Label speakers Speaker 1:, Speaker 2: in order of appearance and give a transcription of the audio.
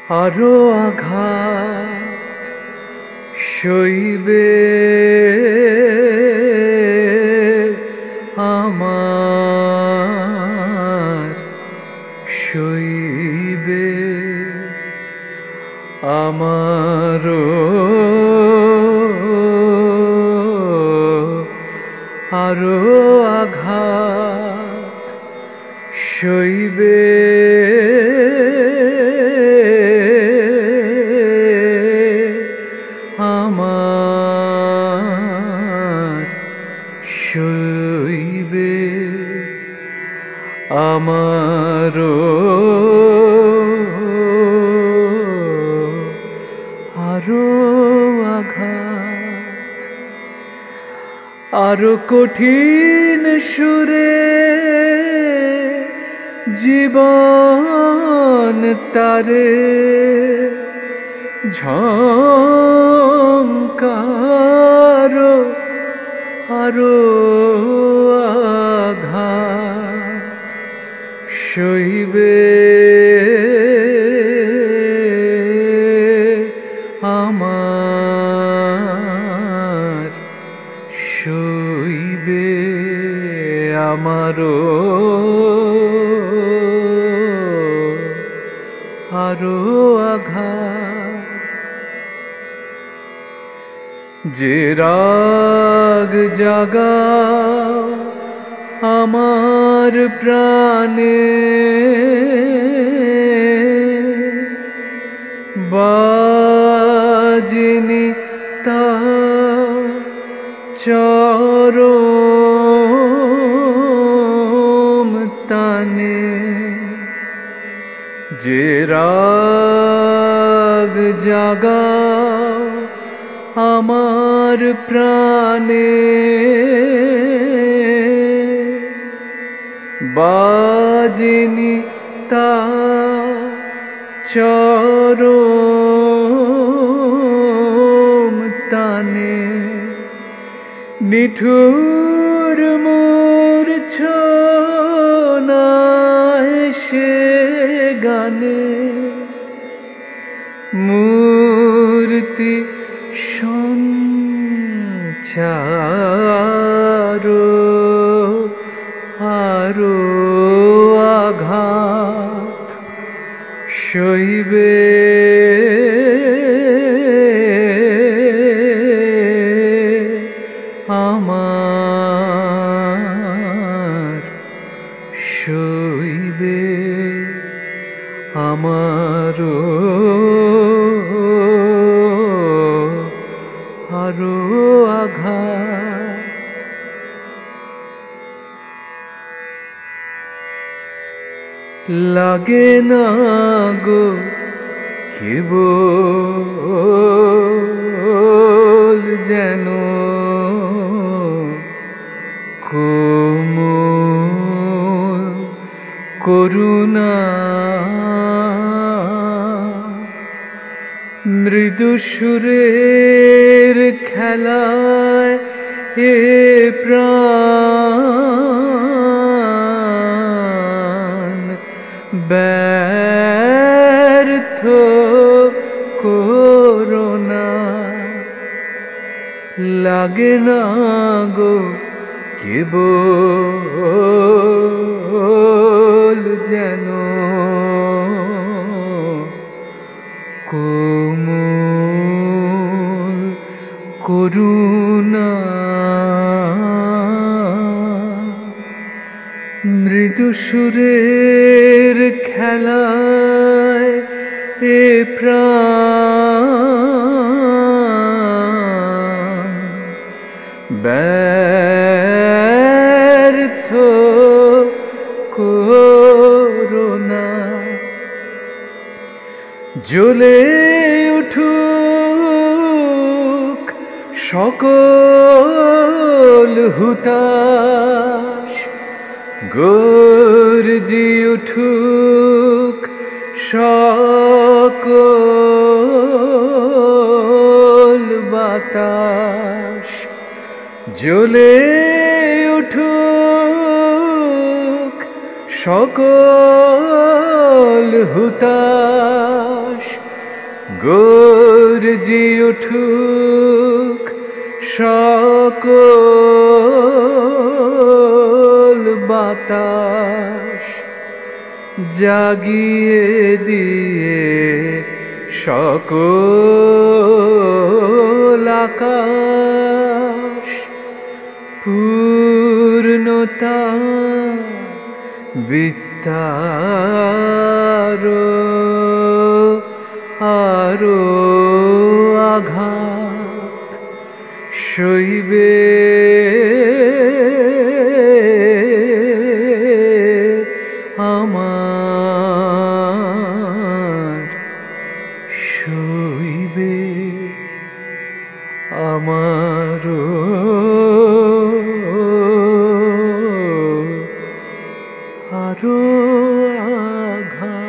Speaker 1: আরো আঘাত সইবে আমার, সইবে আমারও আরো আঘাত সইবে আমার, সইবে আমারও আরো আঘাত। আরো কঠিন সুরে জীবন তারে ঝংকার, আরো আঘাত সইবে আমার, সইবে আমারও আরো আঘাত। যে রাগ জাগাও আমার প্রাণে, বাজেনি তা চরম তানে। যে রাগ জাগাও আমার প্রাণে, বাজেনি তা চরম তানে। নিঠুর মূর্ছনায় সে গানে, মূর্তি সঞ্চার, আরো আঘাত সইবে আমার, সইবে আমারও আরো আঘাত। লাগে না গো কেবল যেন কোমল করুণা, মৃদু সুরের খেলায় এ প্রাণ ব্যর্থ করোনা। লাগে না গো কেবল যেন কোমল করুণা, মৃদু সুরের খেলায় এ প্রাণ ব্যর্থ করোনা। জ্বলে উঠুক সকল হুতাশ, গর্জি উঠুক সকল বাতাস, জ্বলে উঠুক সকল হুতাশ। গর্জি উঠুক সকল বাতাস, জাগিয়ে দিয়ে সকল আকাশ, পূর্ণতা বিস্তার আরো আঘাত সইবে আমার, সইবে আমারও আরো আঘাত।